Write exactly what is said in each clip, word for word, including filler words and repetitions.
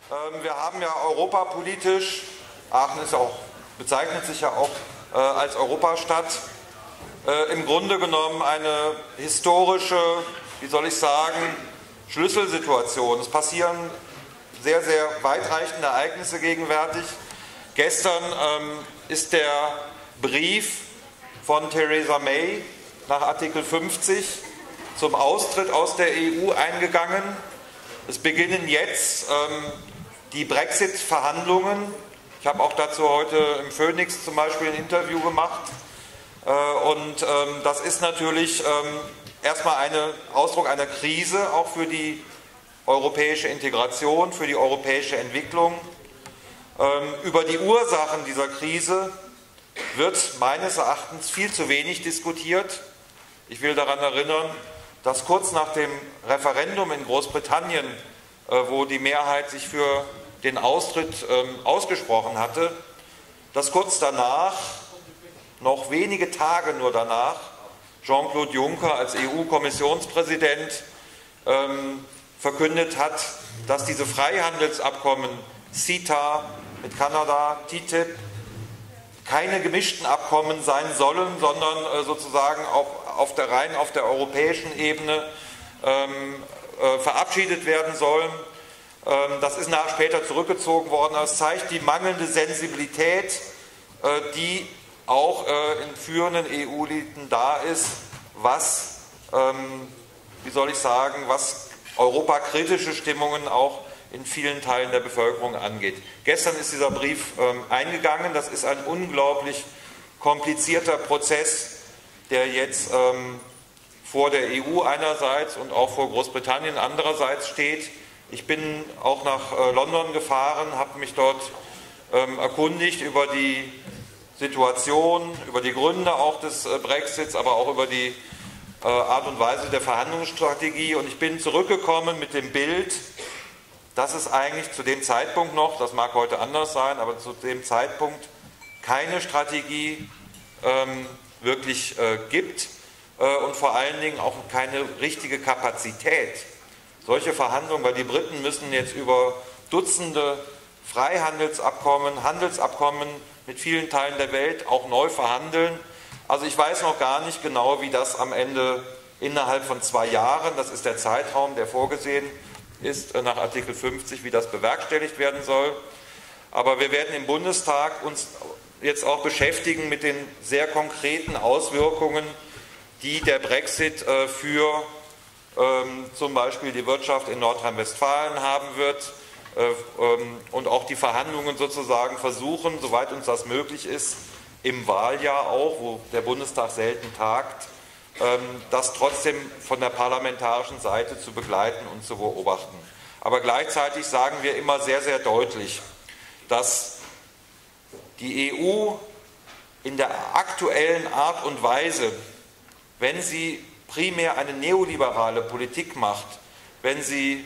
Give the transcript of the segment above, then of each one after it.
Ähm, wir haben ja europapolitisch, Aachen ist auch, bezeichnet sich ja auch äh, als Europastadt, äh, im Grunde genommen eine historische, wie soll ich sagen, Schlüsselsituation. Es passieren sehr, sehr weitreichende Ereignisse gegenwärtig. Gestern ähm, ist der Brief von Theresa May nach Artikel fünfzig zum Austritt aus der E U eingegangen. Es beginnen jetzt ähm, die Brexit-Verhandlungen. Ich habe auch dazu heute im Phoenix zum Beispiel ein Interview gemacht. Äh, und ähm, das ist natürlich ähm, erstmal ein Ausdruck einer Krise, auch für die europäische Integration, für die europäische Entwicklung. Ähm, über die Ursachen dieser Krise wird meines Erachtens viel zu wenig diskutiert. Ich will daran erinnern, dass kurz nach dem Referendum in Großbritannien, äh, wo die Mehrheit sich für den Austritt ähm, ausgesprochen hatte, dass kurz danach, noch wenige Tage nur danach, Jean-Claude Juncker als E U-Kommissionspräsident ähm, verkündet hat, dass diese Freihandelsabkommen CETA mit Kanada, T T I P, keine gemischten Abkommen sein sollen, sondern äh, sozusagen auch auf der, rein auf der europäischen Ebene ähm, äh, verabschiedet werden sollen. Ähm, das ist nach später zurückgezogen worden. Das zeigt die mangelnde Sensibilität, äh, die auch äh, in führenden E U-Eliten da ist, was, ähm, wie soll ich sagen, was europakritische Stimmungen auch in vielen Teilen der Bevölkerung angeht. Gestern ist dieser Brief ähm, eingegangen. Das ist ein unglaublich komplizierter Prozess, der jetzt ähm, vor der E U einerseits und auch vor Großbritannien andererseits steht. Ich bin auch nach äh, London gefahren, habe mich dort ähm, erkundigt über die Situation, über die Gründe auch des äh, Brexits, aber auch über die äh, Art und Weise der Verhandlungsstrategie. Und ich bin zurückgekommen mit dem Bild, dass es eigentlich zu dem Zeitpunkt noch, das mag heute anders sein, aber zu dem Zeitpunkt keine Strategie ähm, wirklich äh, gibt äh, und vor allen Dingen auch keine richtige Kapazität. Solche Verhandlungen, weil die Briten müssen jetzt über Dutzende Freihandelsabkommen, Handelsabkommen mit vielen Teilen der Welt auch neu verhandeln. Also ich weiß noch gar nicht genau, wie das am Ende innerhalb von zwei Jahren, das ist der Zeitraum, der vorgesehen ist nach Artikel fünfzig, wie das bewerkstelligt werden soll. Aber wir werden im Bundestag uns jetzt auch beschäftigen mit den sehr konkreten Auswirkungen, die der Brexit äh, für ähm, zum Beispiel die Wirtschaft in Nordrhein-Westfalen haben wird äh, ähm, und auch die Verhandlungen sozusagen versuchen, soweit uns das möglich ist, im Wahljahr auch, wo der Bundestag selten tagt, das trotzdem von der parlamentarischen Seite zu begleiten und zu beobachten. Aber gleichzeitig sagen wir immer sehr, sehr deutlich, dass die E U in der aktuellen Art und Weise, wenn sie primär eine neoliberale Politik macht, wenn sie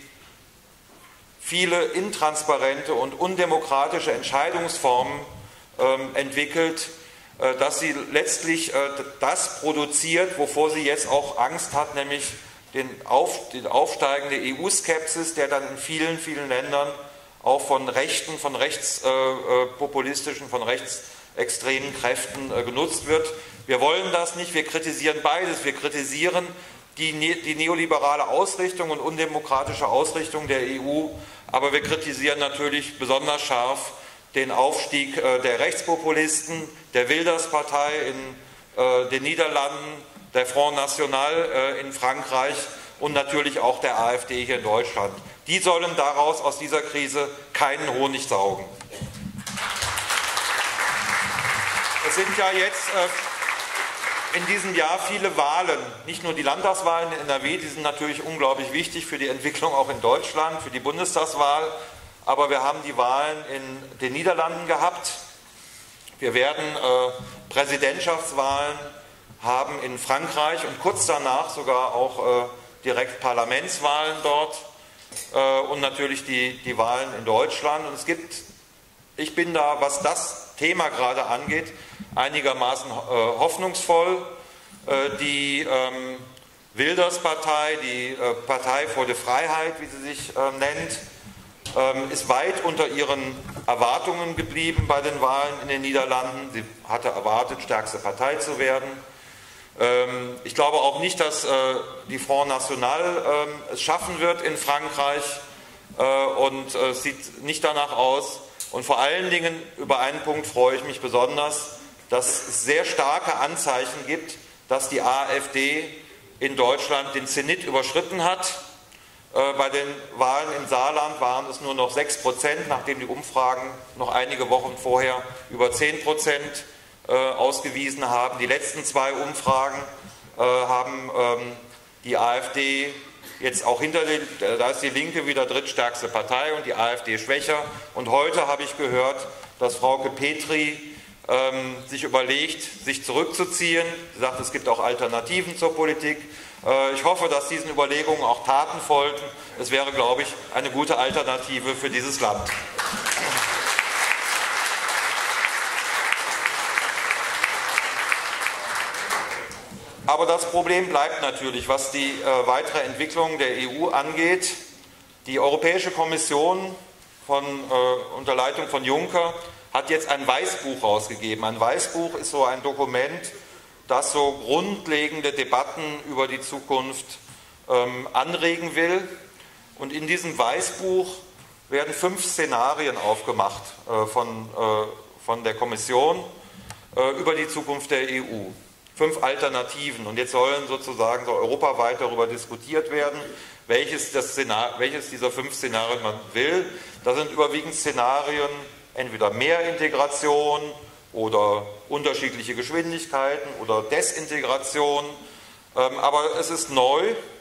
viele intransparente und undemokratische Entscheidungsformen ähm, entwickelt, dass sie letztlich das produziert, wovor sie jetzt auch Angst hat, nämlich den, auf, den aufsteigende E U-Skepsis, der dann in vielen, vielen Ländern auch von rechten, von rechtspopulistischen, von rechtsextremen Kräften genutzt wird. Wir wollen das nicht, wir kritisieren beides. Wir kritisieren die, die neoliberale Ausrichtung und undemokratische Ausrichtung der E U, aber wir kritisieren natürlich besonders scharf den Aufstieg äh, der Rechtspopulisten, der Wilders-Partei in äh, den Niederlanden, der Front National äh, in Frankreich und natürlich auch der AfD hier in Deutschland. Die sollen daraus aus dieser Krise keinen Honig saugen. Es sind ja jetzt äh, in diesem Jahr viele Wahlen, nicht nur die Landtagswahlen in N R W, die sind natürlich unglaublich wichtig für die Entwicklung auch in Deutschland, für die Bundestagswahl. Aber wir haben die Wahlen in den Niederlanden gehabt. Wir werden äh, Präsidentschaftswahlen haben in Frankreich und kurz danach sogar auch äh, direkt Parlamentswahlen dort äh, und natürlich die, die Wahlen in Deutschland. Und es gibt, ich bin da, was das Thema gerade angeht, einigermaßen äh, hoffnungsvoll. Äh, die ähm, Wilders-Partei, die äh, Partei für die Freiheit, wie sie sich äh, nennt, ähm, ist weit unter ihren Erwartungen geblieben bei den Wahlen in den Niederlanden. Sie hatte erwartet, stärkste Partei zu werden. Ähm, ich glaube auch nicht, dass äh, die Front National äh, es schaffen wird in Frankreich, äh, und äh, es sieht nicht danach aus. Und vor allen Dingen, über einen Punkt freue ich mich besonders, dass es sehr starke Anzeichen gibt, dass die AfD in Deutschland den Zenit überschritten hat. Bei den Wahlen im Saarland waren es nur noch sechs Prozent, nachdem die Umfragen noch einige Wochen vorher über zehn Prozent ausgewiesen haben. Die letzten zwei Umfragen haben die AfD jetzt auch hinter den, da ist die Linke wieder drittstärkste Partei und die AfD schwächer. Und heute habe ich gehört, dass Frauke Petry ähm, sich überlegt, sich zurückzuziehen. Sie sagt, es gibt auch Alternativen zur Politik. Äh, ich hoffe, dass diesen Überlegungen auch Taten folgen. Es wäre, glaube ich, eine gute Alternative für dieses Land. Aber das Problem bleibt natürlich, was die äh, weitere Entwicklung der E U angeht. Die Europäische Kommission von, äh, unter Leitung von Juncker hat jetzt ein Weißbuch rausgegeben. Ein Weißbuch ist so ein Dokument, das so grundlegende Debatten über die Zukunft ähm, anregen will. Und in diesem Weißbuch werden fünf Szenarien aufgemacht äh, von, äh, von der Kommission äh, über die Zukunft der E U. Fünf Alternativen. Und jetzt sollen sozusagen so europaweit darüber diskutiert werden, welches, das Szenar welches dieser fünf Szenarien man will. Da sind überwiegend Szenarien, entweder mehr Integration oder unterschiedliche Geschwindigkeiten oder Desintegration. Ähm, aber es ist neu,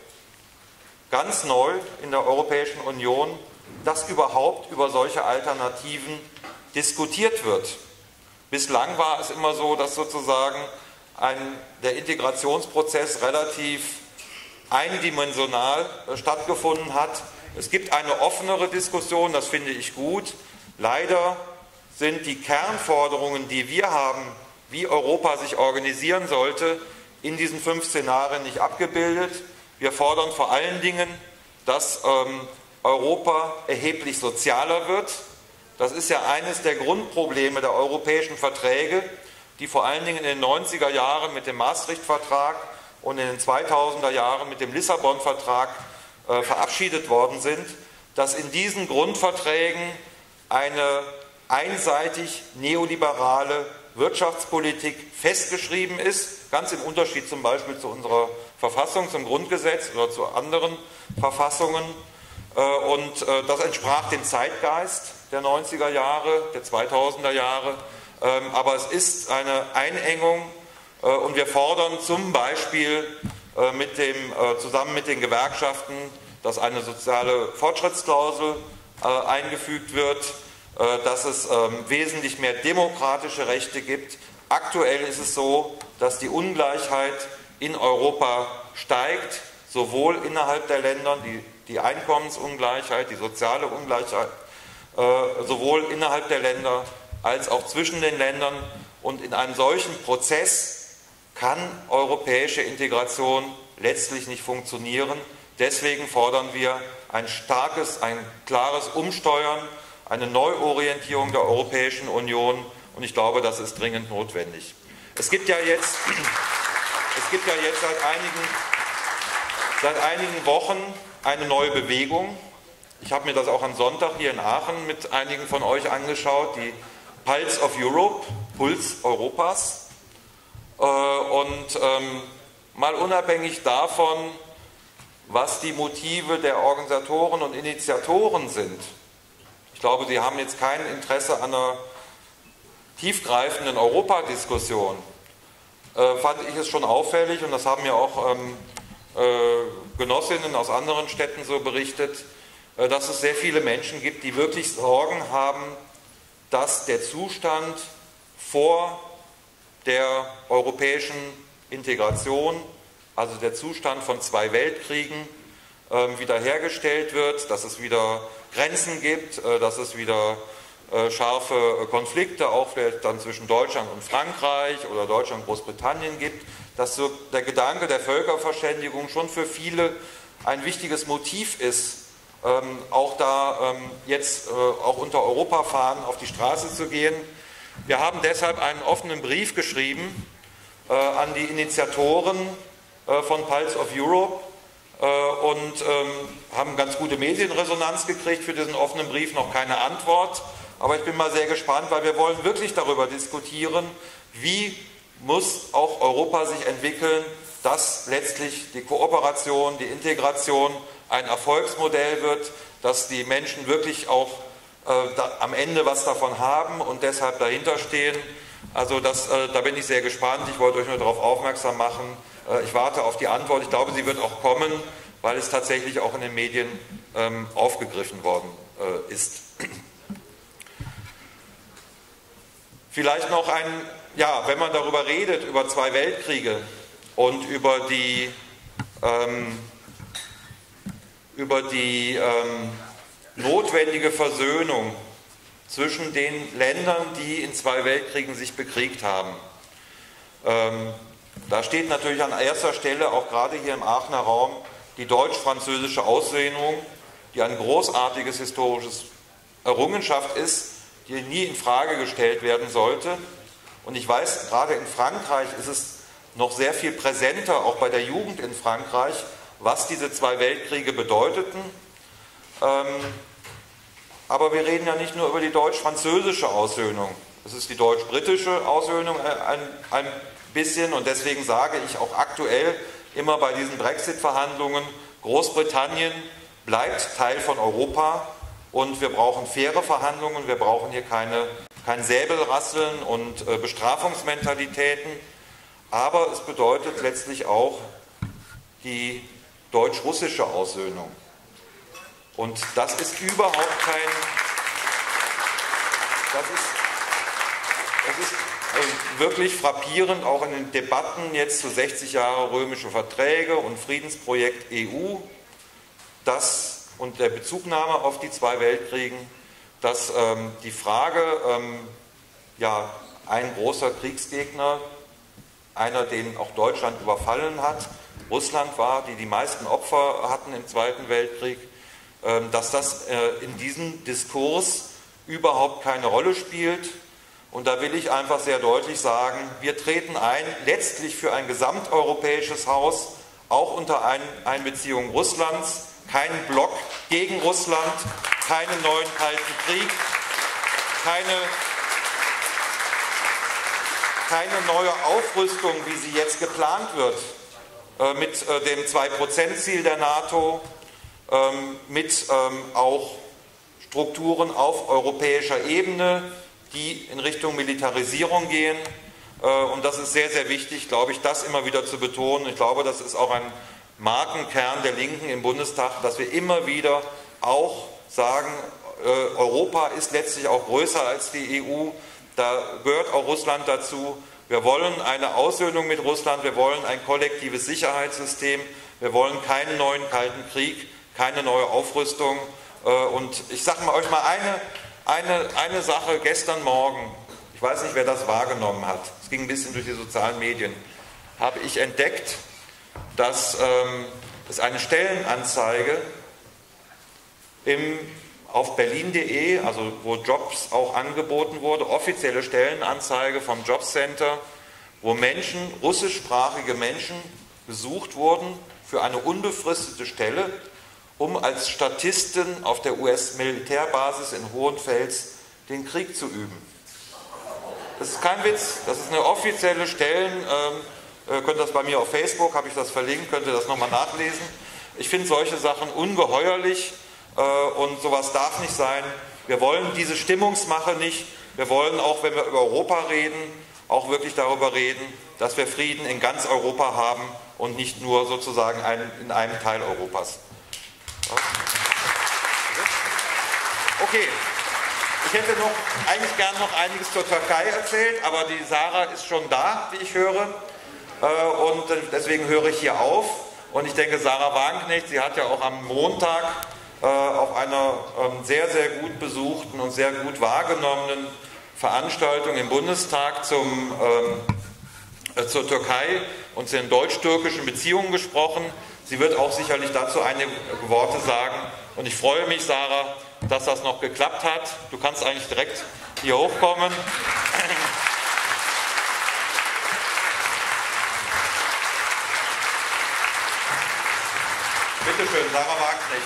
ganz neu in der Europäischen Union, dass überhaupt über solche Alternativen diskutiert wird. Bislang war es immer so, dass sozusagen ein, der Integrationsprozess relativ eindimensional äh, stattgefunden hat. Es gibt eine offenere Diskussion, das finde ich gut. Leider sind die Kernforderungen, die wir haben, wie Europa sich organisieren sollte, in diesen fünf Szenarien nicht abgebildet. Wir fordern vor allen Dingen, dass ähm, Europa erheblich sozialer wird. Das ist ja eines der Grundprobleme der europäischen Verträge, die vor allen Dingen in den neunziger Jahren mit dem Maastricht-Vertrag und in den zweitausender Jahren mit dem Lissabon-Vertrag äh, verabschiedet worden sind, dass in diesen Grundverträgen eine einseitig neoliberale Wirtschaftspolitik festgeschrieben ist, ganz im Unterschied zum Beispiel zu unserer Verfassung, zum Grundgesetz oder zu anderen Verfassungen. Und das entsprach dem Zeitgeist der neunziger Jahre, der zweitausender Jahre. Aber es ist eine Einengung und wir fordern zum Beispiel mit dem, zusammen mit den Gewerkschaften, dass eine soziale Fortschrittsklausel eingefügt wird, dass es wesentlich mehr demokratische Rechte gibt. Aktuell ist es so, dass die Ungleichheit in Europa steigt, sowohl innerhalb der Länder, die, die Einkommensungleichheit, die soziale Ungleichheit, äh, sowohl innerhalb der Länder als auch zwischen den Ländern. Und in einem solchen Prozess kann europäische Integration letztlich nicht funktionieren. Deswegen fordern wir ein starkes, ein klares Umsteuern, eine Neuorientierung der Europäischen Union. Und ich glaube, das ist dringend notwendig. Es gibt ja jetzt, es gibt ja jetzt seit einigen, seit einigen Wochen eine neue Bewegung. Ich habe mir das auch am Sonntag hier in Aachen mit einigen von euch angeschaut, die Pulse of Europe, Puls Europas. Und ähm, mal unabhängig davon, was die Motive der Organisatoren und Initiatoren sind. Ich glaube, sie haben jetzt kein Interesse an einer tiefgreifenden Europadiskussion. Äh, fand ich es schon auffällig, und das haben mir auch ähm, äh, Genossinnen aus anderen Städten so berichtet, äh, dass es sehr viele Menschen gibt, die wirklich Sorgen haben, dass der Zustand vor der europäischen Integration, also der Zustand von zwei Weltkriegen, äh, wiederhergestellt wird, dass es wieder Grenzen gibt, äh, dass es wieder äh, scharfe Konflikte auch vielleicht dann zwischen Deutschland und Frankreich oder Deutschland und Großbritannien gibt, dass so der Gedanke der Völkerverständigung schon für viele ein wichtiges Motiv ist, ähm, auch da ähm, jetzt äh, auch unter Europafahnen auf die Straße zu gehen. Wir haben deshalb einen offenen Brief geschrieben äh, an die Initiatoren äh, von Pulse of Europe äh, und ähm, haben ganz gute Medienresonanz gekriegt für diesen offenen Brief, noch keine Antwort. Aber ich bin mal sehr gespannt, weil wir wollen wirklich darüber diskutieren, wie muss auch Europa sich entwickeln, dass letztlich die Kooperation, die Integration ein Erfolgsmodell wird, dass die Menschen wirklich auch äh, da, am Ende was davon haben und deshalb dahinter stehen. Also das, äh, da bin ich sehr gespannt. Ich wollte euch nur darauf aufmerksam machen. Äh, ich warte auf die Antwort. Ich glaube, sie wird auch kommen, weil es tatsächlich auch in den Medien ähm, aufgegriffen worden äh, ist. Vielleicht noch ein, ja, wenn man darüber redet, über zwei Weltkriege und über die, ähm, über die ähm, notwendige Versöhnung zwischen den Ländern, die in zwei Weltkriegen sich bekriegt haben. Ähm, da steht natürlich an erster Stelle, auch gerade hier im Aachener Raum, die deutsch-französische Aussöhnung, die ein großartiges historisches Errungenschaft ist, die nie in Frage gestellt werden sollte. Und ich weiß, gerade in Frankreich ist es noch sehr viel präsenter, auch bei der Jugend in Frankreich, was diese zwei Weltkriege bedeuteten. Ähm, aber wir reden ja nicht nur über die deutsch-französische Aussöhnung. Es ist die deutsch-britische Aussöhnung ein, ein bisschen und deswegen sage ich auch aktuell immer bei diesen Brexit-Verhandlungen, Großbritannien bleibt Teil von Europa. Und wir brauchen faire Verhandlungen, wir brauchen hier keine, kein Säbelrasseln und äh, Bestrafungsmentalitäten. Aber es bedeutet letztlich auch die deutsch-russische Aussöhnung. Und das ist überhaupt kein, das ist, das ist äh, wirklich frappierend, auch in den Debatten jetzt zu sechzig Jahre römische Verträge und Friedensprojekt E U, dass und der Bezugnahme auf die zwei Weltkriegen, dass ähm, die Frage, ähm, ja, ein großer Kriegsgegner, einer, den auch Deutschland überfallen hat, Russland war, die die meisten Opfer hatten im Zweiten Weltkrieg, ähm, dass das äh, in diesem Diskurs überhaupt keine Rolle spielt. Und da will ich einfach sehr deutlich sagen, wir treten ein, letztlich für ein gesamteuropäisches Haus, auch unter ein Einbeziehung Russlands, keinen Block gegen Russland, keinen neuen Kalten Krieg, keine, keine neue Aufrüstung, wie sie jetzt geplant wird, äh, mit äh, dem zwei Prozent Ziel der NATO, ähm, mit ähm, auch Strukturen auf europäischer Ebene, die in Richtung Militarisierung gehen. Äh, und das ist sehr, sehr wichtig, glaube ich, das immer wieder zu betonen. Ich glaube, das ist auch ein Markenkern der Linken im Bundestag, dass wir immer wieder auch sagen, äh, Europa ist letztlich auch größer als die E U, da gehört auch Russland dazu. Wir wollen eine Aussöhnung mit Russland, wir wollen ein kollektives Sicherheitssystem, wir wollen keinen neuen Kalten Krieg, keine neue Aufrüstung. Äh, und ich sage mal, euch mal eine, eine, eine Sache gestern Morgen, ich weiß nicht, wer das wahrgenommen hat, es ging ein bisschen durch die sozialen Medien, habe ich entdeckt, dass ähm, es eine Stellenanzeige im, auf berlin punkt de, also wo Jobs auch angeboten wurde, offizielle Stellenanzeige vom Jobcenter, wo Menschen, russischsprachige Menschen gesucht wurden für eine unbefristete Stelle, um als Statisten auf der U S-Militärbasis in Hohenfels den Krieg zu üben. Das ist kein Witz, das ist eine offizielle Stellen. Ähm, Ihr könnt das bei mir auf Facebook, habe ich das verlinkt, könnt ihr das nochmal nachlesen. Ich finde solche Sachen ungeheuerlich äh, und sowas darf nicht sein. Wir wollen diese Stimmungsmache nicht. Wir wollen auch, wenn wir über Europa reden, auch wirklich darüber reden, dass wir Frieden in ganz Europa haben und nicht nur sozusagen ein, in einem Teil Europas. Okay. Ich hätte noch, eigentlich gern noch einiges zur Türkei erzählt, aber die Sarah ist schon da, wie ich höre. Und deswegen höre ich hier auf. Und ich denke, Sarah Wagenknecht, sie hat ja auch am Montag äh, auf einer ähm, sehr, sehr gut besuchten und sehr gut wahrgenommenen Veranstaltung im Bundestag zum, ähm, äh, zur Türkei und zu den deutsch-türkischen Beziehungen gesprochen. Sie wird auch sicherlich dazu einige Worte sagen. Und ich freue mich, Sarah, dass das noch geklappt hat. Du kannst eigentlich direkt hier hochkommen. Bitte schön, Sarah Wagenknecht.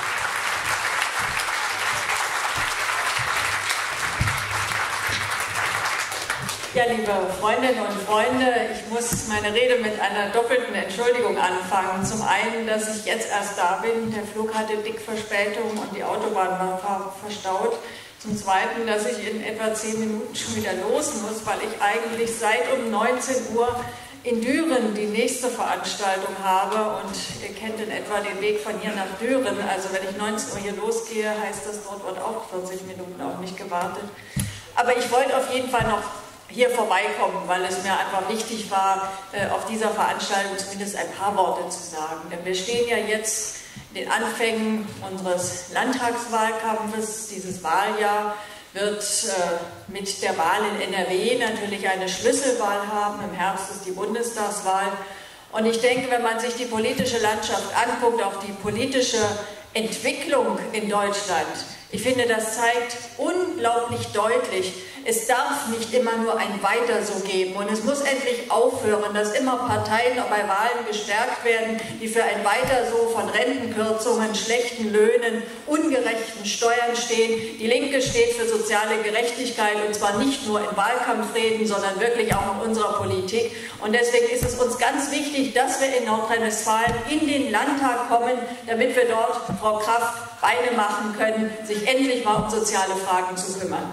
Ja, liebe Freundinnen und Freunde, ich muss meine Rede mit einer doppelten Entschuldigung anfangen. Zum einen, dass ich jetzt erst da bin, der Flug hatte dick Verspätung und die Autobahn war verstaut. Zum Zweiten, dass ich in etwa zehn Minuten schon wieder los muss, weil ich eigentlich seit um neunzehn Uhr in Düren die nächste Veranstaltung habe und ihr kennt in etwa den Weg von hier nach Düren. Also wenn ich neunzehn Uhr hier losgehe, heißt das, dort wird auch vierzig Minuten auf mich gewartet. Aber ich wollte auf jeden Fall noch hier vorbeikommen, weil es mir einfach wichtig war, auf dieser Veranstaltung zumindest ein paar Worte zu sagen. Denn wir stehen ja jetzt in den Anfängen unseres Landtagswahlkampfes. Dieses Wahljahr wird äh, mit der Wahl in N R W natürlich eine Schlüsselwahl haben. Im Herbst ist die Bundestagswahl. Und ich denke, wenn man sich die politische Landschaft anguckt, auch die politische Entwicklung in Deutschland, ich finde, das zeigt unglaublich deutlich, es darf nicht immer nur ein Weiter so geben und es muss endlich aufhören, dass immer Parteien bei Wahlen gestärkt werden, die für ein Weiter so von Rentenkürzungen, schlechten Löhnen, ungerechten Steuern stehen. Die Linke steht für soziale Gerechtigkeit und zwar nicht nur in Wahlkampfreden, sondern wirklich auch in unserer Politik. Und deswegen ist es uns ganz wichtig, dass wir in Nordrhein-Westfalen in den Landtag kommen, damit wir dort, Frau Kraft, Beine machen können, sich endlich mal um soziale Fragen zu kümmern.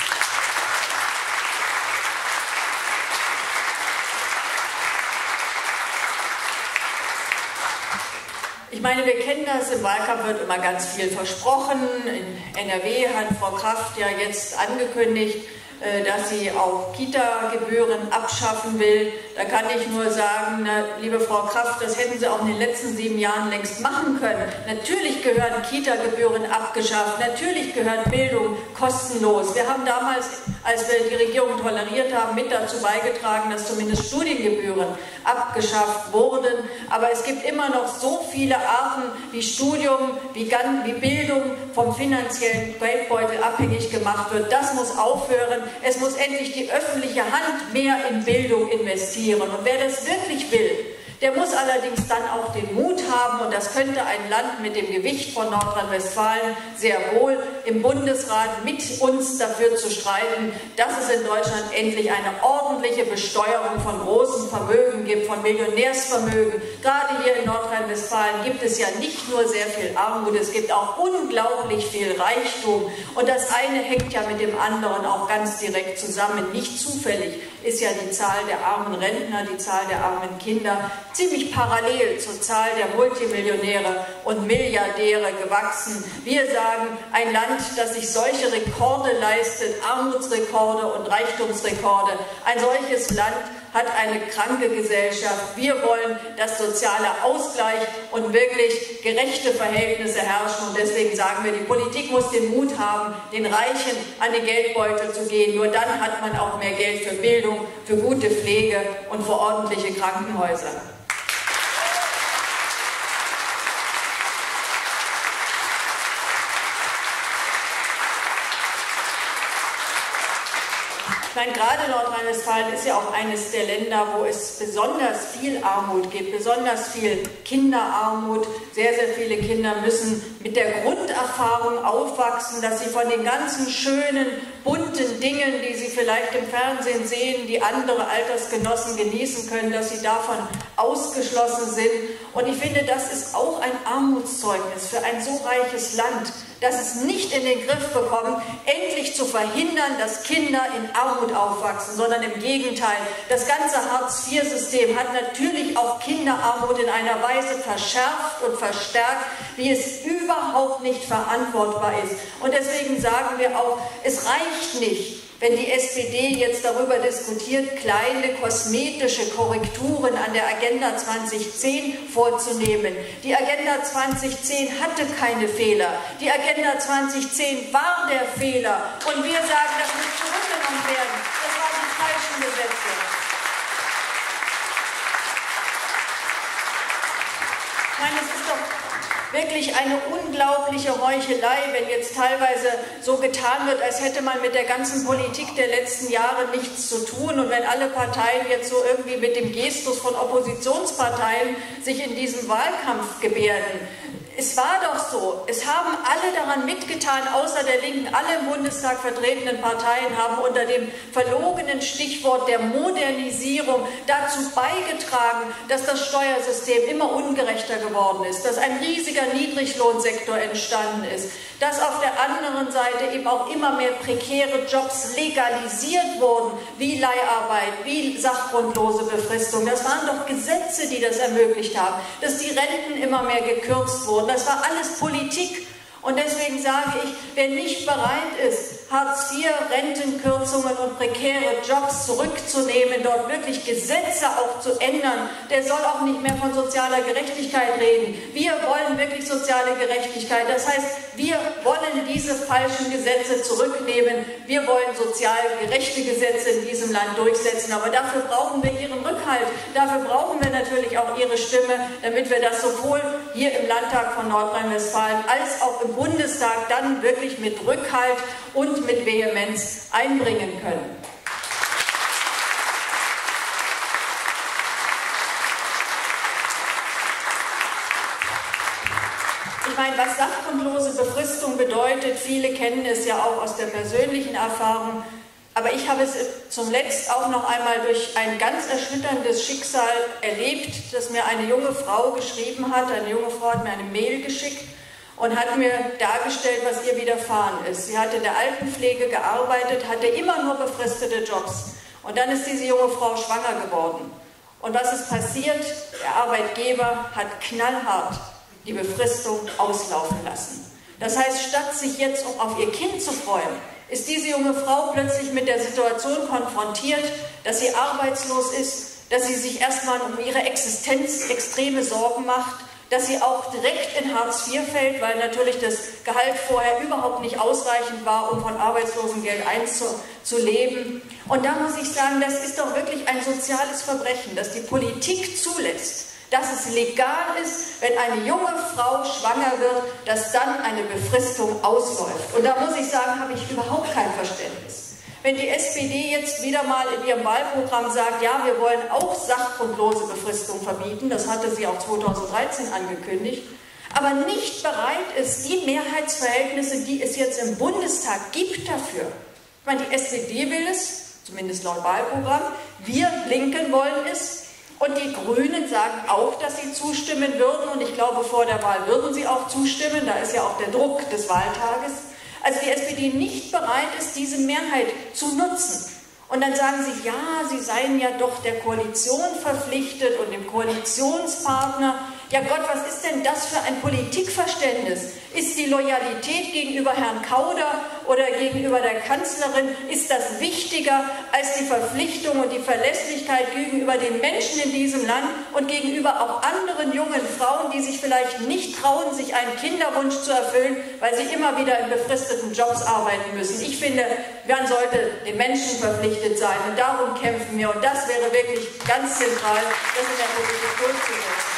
Ich meine, wir kennen das, im Wahlkampf wird immer ganz viel versprochen. In N R W hat Frau Kraft ja jetzt angekündigt, dass sie auch Kita-Gebühren abschaffen will. Da kann ich nur sagen, na, liebe Frau Kraft, das hätten Sie auch in den letzten sieben Jahren längst machen können. Natürlich gehören Kita-Gebühren abgeschafft, natürlich gehört Bildung kostenlos. Wir haben damals, als wir die Regierung toleriert haben, mit dazu beigetragen, dass zumindest Studiengebühren abgeschafft wurden. Aber es gibt immer noch so viele Arten, wie Studium, wie, wie Bildung vom finanziellen Geldbeutel abhängig gemacht wird. Das muss aufhören. Es muss endlich die öffentliche Hand mehr in Bildung investieren. Und wer das wirklich will, der muss allerdings dann auch den Mut haben, und das könnte ein Land mit dem Gewicht von Nordrhein-Westfalen sehr wohl im Bundesrat mit uns dafür zu streiten, dass es in Deutschland endlich eine ordentliche Besteuerung von großem Vermögen gibt, von Millionärsvermögen. Gerade hier in Nordrhein-Westfalen gibt es ja nicht nur sehr viel Armut, es gibt auch unglaublich viel Reichtum. Und das eine hängt ja mit dem anderen auch ganz direkt zusammen. Nicht zufällig ist ja die Zahl der armen Rentner, die Zahl der armen Kinder ziemlich parallel zur Zahl der Multimillionäre und Milliardäre gewachsen. Wir sagen, ein Land, das sich solche Rekorde leistet, Armutsrekorde und Reichtumsrekorde, ein solches Land hat eine kranke Gesellschaft. Wir wollen, dass sozialer Ausgleich und wirklich gerechte Verhältnisse herrschen. Und deswegen sagen wir, die Politik muss den Mut haben, den Reichen an den Geldbeutel zu gehen. Nur dann hat man auch mehr Geld für Bildung, für gute Pflege und für ordentliche Krankenhäuser. Ich meine, gerade Nordrhein-Westfalen ist ja auch eines der Länder, wo es besonders viel Armut gibt, besonders viel Kinderarmut. Sehr, sehr viele Kinder müssen mit der Grunderfahrung aufwachsen, dass sie von den ganzen schönen, bunten Dingen, die sie vielleicht im Fernsehen sehen, die andere Altersgenossen genießen können, dass sie davon ausgeschlossen sind. Und ich finde, das ist auch ein Armutszeugnis für ein so reiches Land, dass es nicht in den Griff bekommt, endlich zu verhindern, dass Kinder in Armut aufwachsen, sondern im Gegenteil. Das ganze Hartz vier System hat natürlich auch Kinderarmut in einer Weise verschärft und verstärkt, wie es überhaupt nicht verantwortbar ist. Und deswegen sagen wir auch, es reicht nicht, wenn die S P D jetzt darüber diskutiert, kleine kosmetische Korrekturen an der Agenda zweitausendzehn vorzunehmen. Die Agenda zweitausendzehn hatte keine Fehler. Die Agenda zweitausendzehn war der Fehler. Und wir sagen, das muss zurückgenommen werden. Das waren die falschen Gesetze. Ich meine, es ist doch wirklich eine unglaubliche Heuchelei, wenn jetzt teilweise so getan wird, als hätte man mit der ganzen Politik der letzten Jahre nichts zu tun und wenn alle Parteien jetzt so irgendwie mit dem Gestus von Oppositionsparteien sich in diesem Wahlkampf gebärden. Es war doch so, es haben alle daran mitgetan, außer der Linken, alle im Bundestag vertretenen Parteien haben unter dem verlogenen Stichwort der Modernisierung dazu beigetragen, dass das Steuersystem immer ungerechter geworden ist, dass ein riesiger Niedriglohnsektor entstanden ist, dass auf der anderen Seite eben auch immer mehr prekäre Jobs legalisiert wurden, wie Leiharbeit, wie sachgrundlose Befristung. Das waren doch Gesetze, die das ermöglicht haben, dass die Renten immer mehr gekürzt wurden. Das war alles Politik. Und deswegen sage ich, wer nicht bereit ist, Hartz vier, Rentenkürzungen und prekäre Jobs zurückzunehmen, dort wirklich Gesetze auch zu ändern, der soll auch nicht mehr von sozialer Gerechtigkeit reden. Wir wollen wirklich soziale Gerechtigkeit. Das heißt, wir wollen diese falschen Gesetze zurücknehmen. Wir wollen sozial gerechte Gesetze in diesem Land durchsetzen. Aber dafür brauchen wir Ihren Rückhalt. Dafür brauchen wir natürlich auch Ihre Stimme, damit wir das sowohl hier im Landtag von Nordrhein-Westfalen als auch im Bundestag dann wirklich mit Rückhalt und mit Vehemenz einbringen können. Ich meine, was sachgrundlose Befristung bedeutet, viele kennen es ja auch aus der persönlichen Erfahrung, aber ich habe es zuletzt auch noch einmal durch ein ganz erschütterndes Schicksal erlebt, das mir eine junge Frau geschrieben hat. Eine junge Frau hat mir eine Mail geschickt und hat mir dargestellt, was ihr widerfahren ist. Sie hatte in der Altenpflege gearbeitet, hatte immer nur befristete Jobs. Und dann ist diese junge Frau schwanger geworden. Und was ist passiert? Der Arbeitgeber hat knallhart die Befristung auslaufen lassen. Das heißt, statt sich jetzt auf ihr Kind zu freuen, ist diese junge Frau plötzlich mit der Situation konfrontiert, dass sie arbeitslos ist, dass sie sich erstmal um ihre Existenz extreme Sorgen macht, dass sie auch direkt in Hartz vier fällt, weil natürlich das Gehalt vorher überhaupt nicht ausreichend war, um von Arbeitslosengeld eins zu, zu leben. Und da muss ich sagen, das ist doch wirklich ein soziales Verbrechen, dass die Politik zulässt, dass es legal ist, wenn eine junge Frau schwanger wird, dass dann eine Befristung ausläuft. Und da muss ich sagen, habe ich überhaupt kein Verständnis. Wenn die S P D jetzt wieder mal in ihrem Wahlprogramm sagt, ja, wir wollen auch sachgrundlose Befristung verbieten, das hatte sie auch zweitausenddreizehn angekündigt, aber nicht bereit ist, die Mehrheitsverhältnisse, die es jetzt im Bundestag gibt, dafür. Ich meine, die S P D will es, zumindest laut Wahlprogramm, wir Linken wollen es, und die Grünen sagen auch, dass sie zustimmen würden, und ich glaube, vor der Wahl würden sie auch zustimmen, da ist ja auch der Druck des Wahltages. Also die S P D nicht bereit ist, diese Mehrheit zu nutzen. Und dann sagen sie, ja, sie seien ja doch der Koalition verpflichtet und dem Koalitionspartner. Ja Gott, was ist denn das für ein Politikverständnis? Ist die Loyalität gegenüber Herrn Kauder oder gegenüber der Kanzlerin, ist das wichtiger als die Verpflichtung und die Verlässlichkeit gegenüber den Menschen in diesem Land und gegenüber auch anderen jungen Frauen, die sich vielleicht nicht trauen, sich einen Kinderwunsch zu erfüllen, weil sie immer wieder in befristeten Jobs arbeiten müssen? Ich finde, man sollte den Menschen verpflichtet sein und darum kämpfen wir, und das wäre wirklich ganz zentral, das in der Politik durchzusetzen.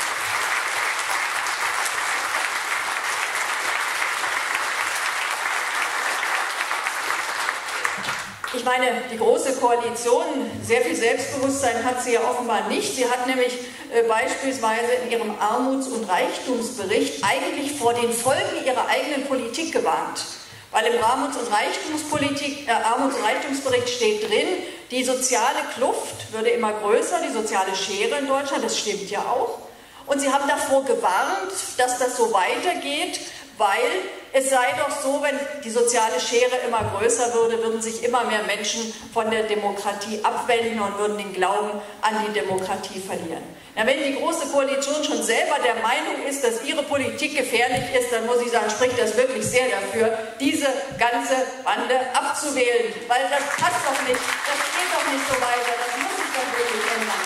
Ich meine, die Große Koalition, sehr viel Selbstbewusstsein hat sie ja offenbar nicht. Sie hat nämlich äh, beispielsweise in ihrem Armuts- und Reichtumsbericht eigentlich vor den Folgen ihrer eigenen Politik gewarnt. Weil im Armuts- und, Reichtumspolitik, äh, Armuts- und Reichtumsbericht steht drin, die soziale Kluft würde immer größer, die soziale Schere in Deutschland, das stimmt ja auch. Und sie haben davor gewarnt, dass das so weitergeht, weil es sei doch so, wenn die soziale Schere immer größer würde, würden sich immer mehr Menschen von der Demokratie abwenden und würden den Glauben an die Demokratie verlieren. Na, wenn die Große Koalition schon selber der Meinung ist, dass ihre Politik gefährlich ist, dann muss ich sagen, spricht das wirklich sehr dafür, diese ganze Bande abzuwählen. Weil das passt doch nicht, das geht doch nicht so weiter, das muss sich doch wirklich ändern.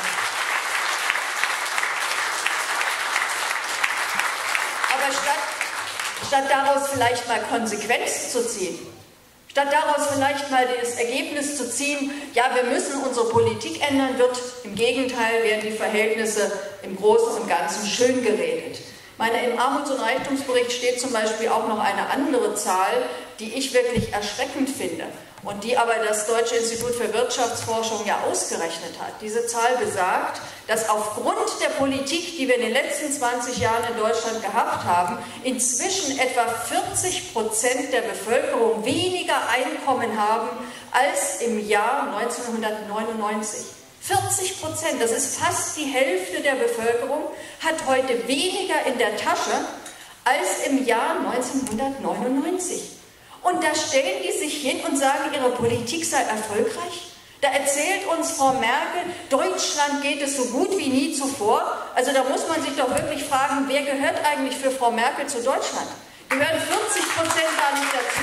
Aber statt Statt daraus vielleicht mal Konsequenz zu ziehen, statt daraus vielleicht mal das Ergebnis zu ziehen, ja, wir müssen unsere Politik ändern, wird im Gegenteil, werden die Verhältnisse im Großen und Ganzen schön geredet. meine, im Armuts- und Reichtumsbericht steht zum Beispiel auch noch eine andere Zahl, die ich wirklich erschreckend finde und die aber das Deutsche Institut für Wirtschaftsforschung ja ausgerechnet hat. Diese Zahl besagt, dass aufgrund der Politik, die wir in den letzten zwanzig Jahren in Deutschland gehabt haben, inzwischen etwa vierzig Prozent der Bevölkerung weniger Einkommen haben als im Jahr neunzehnhundertneunundneunzig. vierzig Prozent, das ist fast die Hälfte der Bevölkerung, hat heute weniger in der Tasche als im Jahr neunzehnhundertneunundneunzig. Und da stellen die sich hin und sagen, ihre Politik sei erfolgreich. Da erzählt uns Frau Merkel, Deutschland geht es so gut wie nie zuvor. Also da muss man sich doch wirklich fragen, wer gehört eigentlich für Frau Merkel zu Deutschland? Gehören vierzig Prozent gar nicht dazu?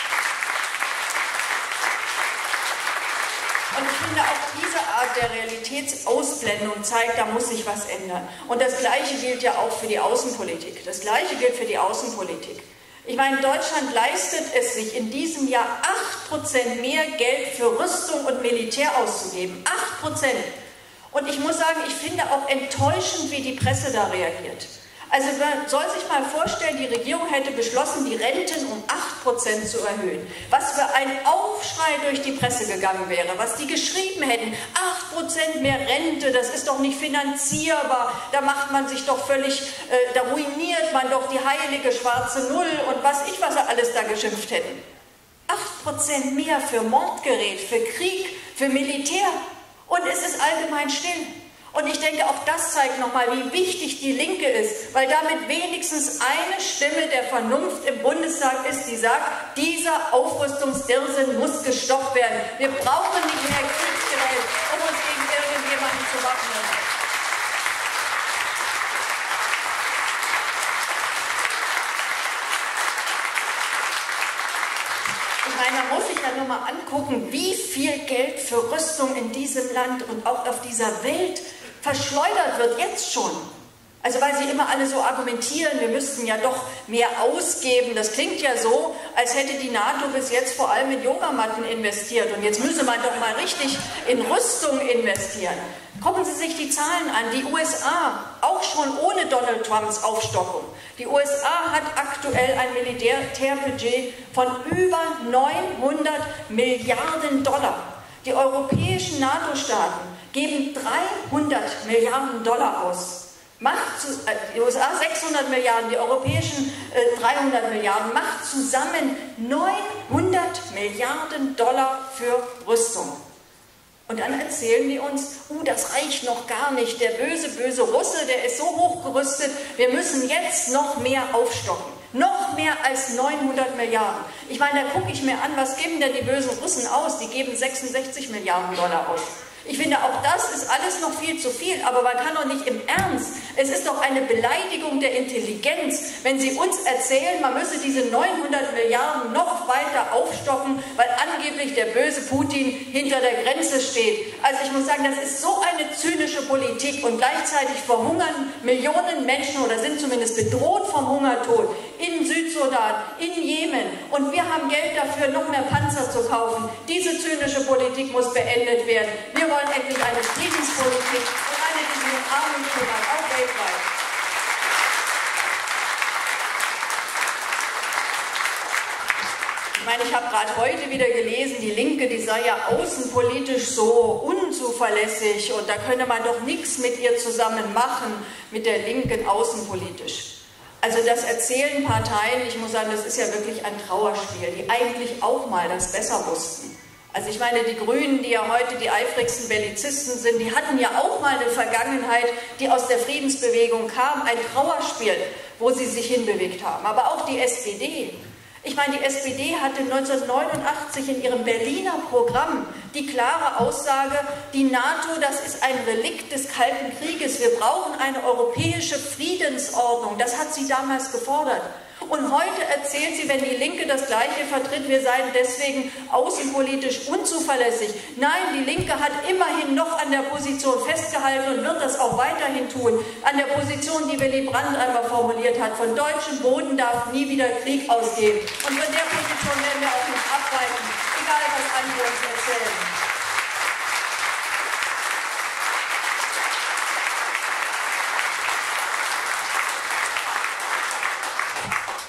Und ich finde, auch diese Art der Realitätsausblendung zeigt, da muss sich was ändern. Und das Gleiche gilt ja auch für die Außenpolitik. Das Gleiche gilt für die Außenpolitik. Ich meine, Deutschland leistet es sich in diesem Jahr acht Prozent mehr Geld für Rüstung und Militär auszugeben. acht Prozent. Und ich muss sagen, ich finde auch enttäuschend, wie die Presse da reagiert. Also man soll sich mal vorstellen, die Regierung hätte beschlossen, die Renten um acht Prozent zu erhöhen. Was für ein Aufschrei durch die Presse gegangen wäre, was die geschrieben hätten. acht Prozent mehr Rente, das ist doch nicht finanzierbar, da macht man sich doch völlig, äh, da ruiniert man doch die heilige schwarze Null und was ich, was sie alles da geschimpft hätten. acht Prozent mehr für Mordgerät, für Krieg, für Militär und es ist allgemein still. Und ich denke, auch das zeigt nochmal, wie wichtig die Linke ist, weil damit wenigstens eine Stimme der Vernunft im Bundestag ist, die sagt, dieser Aufrüstungsirrsinn muss gestoppt werden. Wir brauchen nicht mehr Kriegsgerät, um uns gegen irgendjemanden zu wappnen. Ich meine, man muss sich ja nur mal angucken, wie viel Geld für Rüstung in diesem Land und auch auf dieser Welt verschleudert wird, jetzt schon. Also weil sie immer alle so argumentieren, wir müssten ja doch mehr ausgeben. Das klingt ja so, als hätte die NATO bis jetzt vor allem in Yogamatten investiert. Und jetzt müsse man doch mal richtig in Rüstung investieren. Gucken Sie sich die Zahlen an. Die U S A, auch schon ohne Donald Trumps Aufstockung. Die U S A hat aktuell ein Militärbudget von über neunhundert Milliarden Dollar. Die europäischen NATO-Staaten geben dreihundert Milliarden Dollar aus. Macht zu, äh, die U S A sechshundert Milliarden, die europäischen äh, dreihundert Milliarden, macht zusammen neunhundert Milliarden Dollar für Rüstung. Und dann erzählen die uns, uh, das reicht noch gar nicht, der böse, böse Russe, der ist so hochgerüstet, wir müssen jetzt noch mehr aufstocken. Noch mehr als neunhundert Milliarden. Ich meine, da gucke ich mir an, was geben denn die bösen Russen aus? Die geben sechsundsechzig Milliarden Dollar aus. Ich finde, auch das ist alles noch viel zu viel, aber man kann doch nicht im Ernst, es ist doch eine Beleidigung der Intelligenz, wenn Sie uns erzählen, man müsse diese neunhundert Milliarden noch weiter aufstocken, weil angeblich der böse Putin hinter der Grenze steht. Also ich muss sagen, das ist so eine zynische Politik und gleichzeitig verhungern Millionen Menschen oder sind zumindest bedroht vom Hungertod in Südsudan, in Jemen und wir haben Geld dafür, noch mehr Panzer zu kaufen. Diese zynische Politik muss beendet werden. Wir wollen endlich eine Friedenspolitik und eine, die sich um Armut kümmert, auch weltweit. Ich meine, ich habe gerade heute wieder gelesen, die Linke, die sei ja außenpolitisch so unzuverlässig und da könne man doch nichts mit ihr zusammen machen, mit der Linken außenpolitisch. Also das erzählen Parteien, ich muss sagen, das ist ja wirklich ein Trauerspiel, die eigentlich auch mal das besser wussten. Also ich meine, die Grünen, die ja heute die eifrigsten Bellizisten sind, die hatten ja auch mal eine Vergangenheit, die aus der Friedensbewegung kam, ein Trauerspiel, wo sie sich hinbewegt haben. Aber auch die S P D. Ich meine, die S P D hatte neunzehnhundertneunundachtzig in ihrem Berliner Programm die klare Aussage, die NATO, das ist ein Relikt des Kalten Krieges. Wir brauchen eine europäische Friedensordnung. Das hat sie damals gefordert. Und heute erzählt sie, wenn die Linke das Gleiche vertritt, wir seien deswegen außenpolitisch unzuverlässig. Nein, die Linke hat immerhin noch an der Position festgehalten und wird das auch weiterhin tun. An der Position, die Willy Brandt einmal formuliert hat, von deutschem Boden darf nie wieder Krieg ausgehen. Und von der Position werden wir auch nicht abweichen, egal was andere uns erzählen.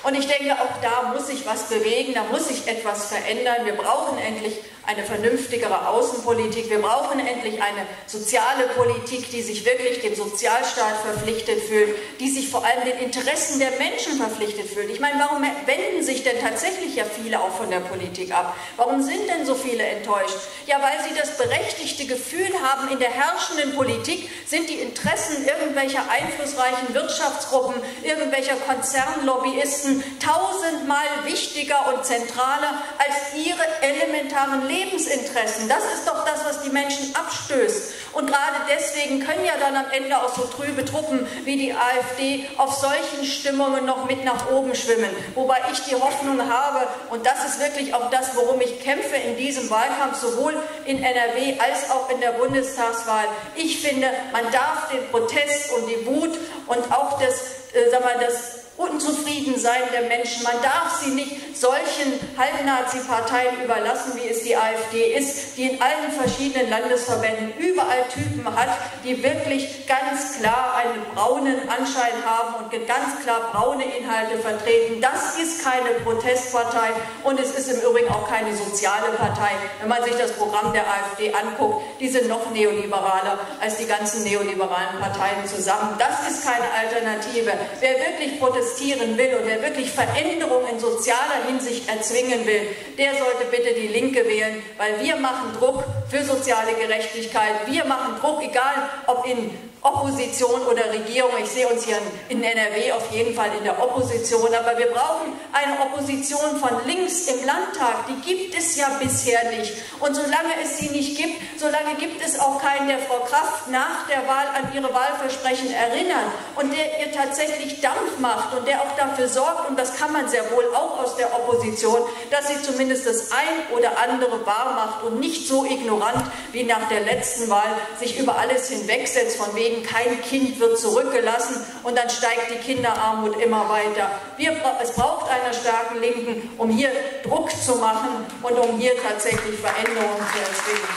Und ich denke, auch da muss sich was bewegen, da muss sich etwas verändern. Wir brauchen endlich eine vernünftigere Außenpolitik. Wir brauchen endlich eine soziale Politik, die sich wirklich dem Sozialstaat verpflichtet fühlt, die sich vor allem den Interessen der Menschen verpflichtet fühlt. Ich meine, warum wenden sich denn tatsächlich ja viele auch von der Politik ab? Warum sind denn so viele enttäuscht? Ja, weil sie das berechtigte Gefühl haben, in der herrschenden Politik sind die Interessen irgendwelcher einflussreichen Wirtschaftsgruppen, irgendwelcher Konzernlobbyisten tausendmal wichtiger und zentraler als ihre elementaren Lebensinteressen. Das ist doch das, was die Menschen abstößt. Und gerade deswegen können ja dann am Ende auch so trübe Truppen wie die AfD auf solchen Stimmungen noch mit nach oben schwimmen. Wobei ich die Hoffnung habe, und das ist wirklich auch das, worum ich kämpfe in diesem Wahlkampf, sowohl in N R W als auch in der Bundestagswahl. Ich finde, man darf den Protest und die Wut und auch das, äh, sag mal, das Unzufriedensein der Menschen. Man darf sie nicht solchen Halbnazi-Parteien überlassen, wie es die AfD ist, die in allen verschiedenen Landesverbänden überall Typen hat, die wirklich ganz klar einen braunen Anschein haben und ganz klar braune Inhalte vertreten. Das ist keine Protestpartei und es ist im Übrigen auch keine soziale Partei. Wenn man sich das Programm der AfD anguckt, die sind noch neoliberaler als die ganzen neoliberalen Parteien zusammen. Das ist keine Alternative. Wer wirklich protestiert, will und wer wirklich Veränderung in sozialer Hinsicht erzwingen will, der sollte bitte die Linke wählen, weil wir machen Druck für soziale Gerechtigkeit, wir machen Druck, egal ob in Opposition oder Regierung. Ich sehe uns hier in N R W auf jeden Fall in der Opposition, aber wir brauchen eine Opposition von links im Landtag. Die gibt es ja bisher nicht. Und solange es sie nicht gibt, solange gibt es auch keinen, der Frau Kraft nach der Wahl an ihre Wahlversprechen erinnert und der ihr tatsächlich Dampf macht und der auch dafür sorgt, und das kann man sehr wohl auch aus der Opposition, dass sie zumindest das ein oder andere wahr macht und nicht so ignorant wie nach der letzten Wahl sich über alles hinwegsetzt, von wegen kein Kind wird zurückgelassen und dann steigt die Kinderarmut immer weiter. Wir, es braucht einer starken Linken, um hier Druck zu machen und um hier tatsächlich Veränderungen zu erzwingen.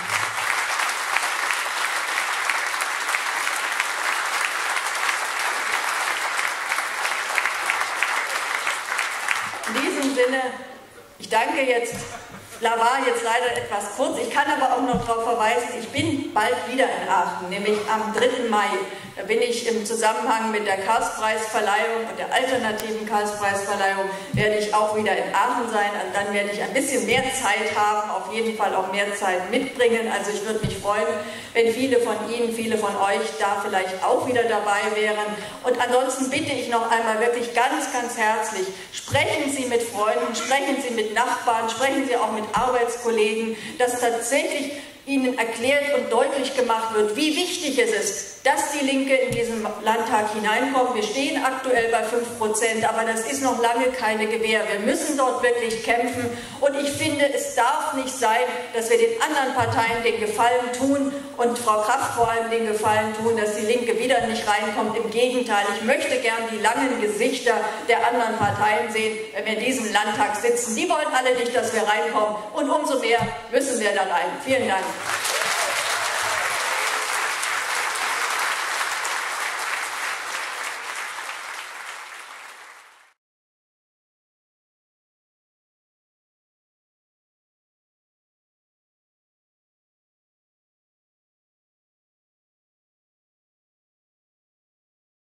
In diesem Sinne, ich danke jetzt. La war jetzt leider etwas kurz. Ich kann aber auch noch darauf verweisen, ich bin bald wieder in Aachen, nämlich am dritten Mai. Da bin ich im Zusammenhang mit der Karlspreisverleihung und der alternativen Karlspreisverleihung, werde ich auch wieder in Aachen sein. Und dann werde ich ein bisschen mehr Zeit haben, auf jeden Fall auch mehr Zeit mitbringen. Also ich würde mich freuen, wenn viele von Ihnen, viele von euch da vielleicht auch wieder dabei wären. Und ansonsten bitte ich noch einmal wirklich ganz, ganz herzlich, sprechen Sie mit Freunden, sprechen Sie mit Nachbarn, sprechen Sie auch mit Arbeitskollegen, dass tatsächlich Ihnen erklärt und deutlich gemacht wird, wie wichtig es ist, dass die Linke in diesen Landtag hineinkommt. Wir stehen aktuell bei fünf Prozent, aber das ist noch lange keine Gewähr. Wir müssen dort wirklich kämpfen und ich finde, es darf nicht sein, dass wir den anderen Parteien den Gefallen tun und Frau Kraft vor allem den Gefallen tun, dass die Linke wieder nicht reinkommt. Im Gegenteil, ich möchte gern die langen Gesichter der anderen Parteien sehen, wenn wir in diesem Landtag sitzen. Die wollen alle nicht, dass wir reinkommen und umso mehr müssen wir da rein. Vielen Dank.